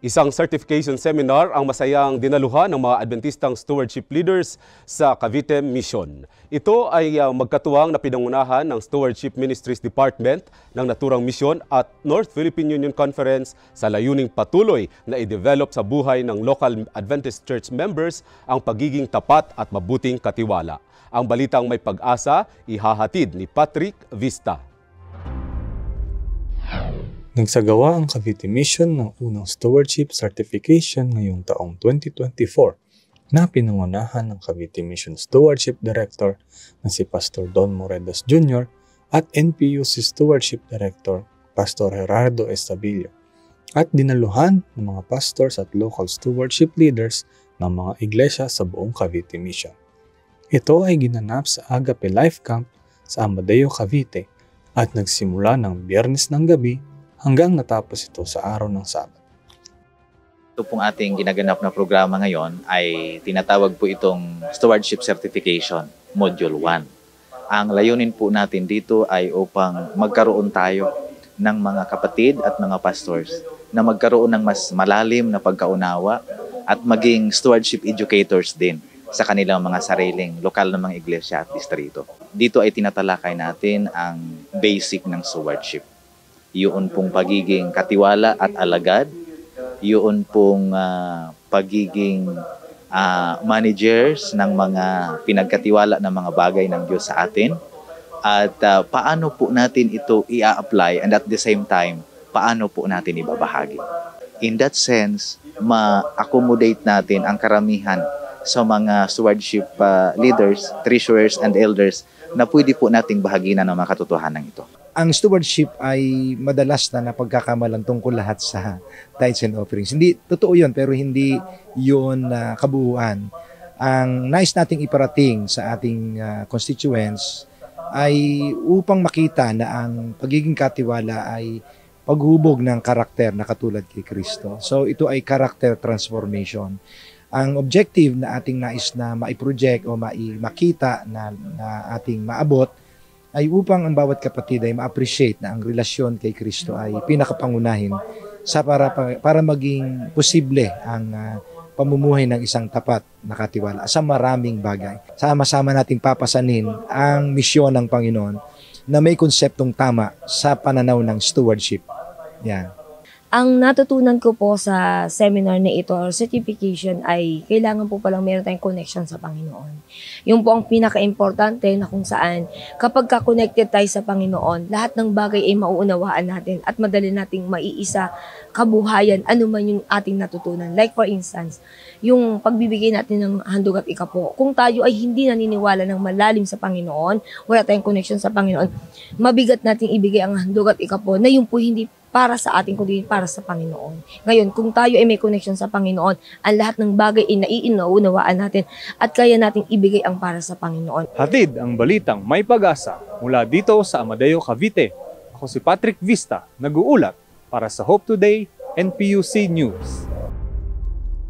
Isang certification seminar ang masayang dinaluhan ng mga Adventistang stewardship leaders sa Cavite Mission. Ito ay magkatuwang na pinangunahan ng Stewardship Ministries Department ng naturang misyon at North Philippine Union Conference sa layuning patuloy na i-develop sa buhay ng local Adventist Church members ang pagiging tapat at mabuting katiwala. Ang balitang may pag-asa, ihahatid ni Patrick Vista. Nagsagawa ang Cavite Mission ng unang stewardship certification ngayong taong 2024 na pinangunahan ng Cavite Mission Stewardship Director na si Pastor Don Moredas Jr. at NPUC Stewardship Director Pastor Gerardo Estabillo at dinaluhan ng mga pastors at local stewardship leaders ng mga iglesia sa buong Cavite Mission. Ito ay ginanap sa Agape Life Camp sa Amadeo, Cavite at nagsimula ng Biyernes ng gabi hanggang natapos ito sa araw ng Sabat. Ito pong ating ginaganap na programa ngayon ay tinatawag po itong Stewardship Certification Module 1. Ang layunin po natin dito ay upang magkaroon tayo ng mga kapatid at mga pastors na magkaroon ng mas malalim na pagkaunawa at maging stewardship educators din sa kanilang mga sariling lokal na mga iglesia at distrito. Dito ay tinatalakay natin ang basic ng stewardship. Yun pong pagiging katiwala at alagad, yun pong pagiging managers ng mga pinagkatiwala ng mga bagay ng Diyos sa atin, at paano po natin ito i-apply, and at the same time, paano po natin ibabahagi. In that sense, ma-accommodate natin ang karamihan sa mga stewardship leaders, treasurers, and elders na pwede po nating bahaginan ng mga katotohanan ito. Ang stewardship ay madalas na napagkakamalan tungkol lahat sa tithes and offerings. Hindi, totoo yun, pero hindi yun kabuuan. Ang nais nating iparating sa ating constituents ay upang makita na ang pagiging katiwala ay paghubog ng karakter na katulad kay Kristo. So ito ay character transformation. Ang objective na ating nais na maiproject o makita na ating maabot ay upang ang bawat kapatid ay ma-appreciate na ang relasyon kay Kristo ay pinakapangunahin sa para maging posible ang pamumuhay ng isang tapat na katiwala sa maraming bagay. Sama-sama nating papasanin ang misyon ng Panginoon na may konseptong tama sa pananaw ng stewardship. Yan. Ang natutunan ko po sa seminar na ito or certification ay kailangan po palang meron tayong connection sa Panginoon. Yung po ang pinaka-importante na kung saan kapag ka-connected tayo sa Panginoon, lahat ng bagay ay mauunawaan natin at madali nating maiisa kabuhayan ano man yung ating natutunan. Like for instance, yung pagbibigay natin ng handog at ikapo. Kung tayo ay hindi naniniwala ng malalim sa Panginoon, wala tayong connection sa Panginoon, mabigat nating ibigay ang handog at ikapo na yung po hindi para sa ating kundi para sa Panginoon. Ngayon, kung tayo ay may connection sa Panginoon, ang lahat ng bagay ay naiinawunawaan natin at kaya nating ibigay ang para sa Panginoon. Hatid ang balitang may pag-asa mula dito sa Amadeo, Cavite. Ako si Patrick Vista, nag-uulat para sa Hope Today NPUC News.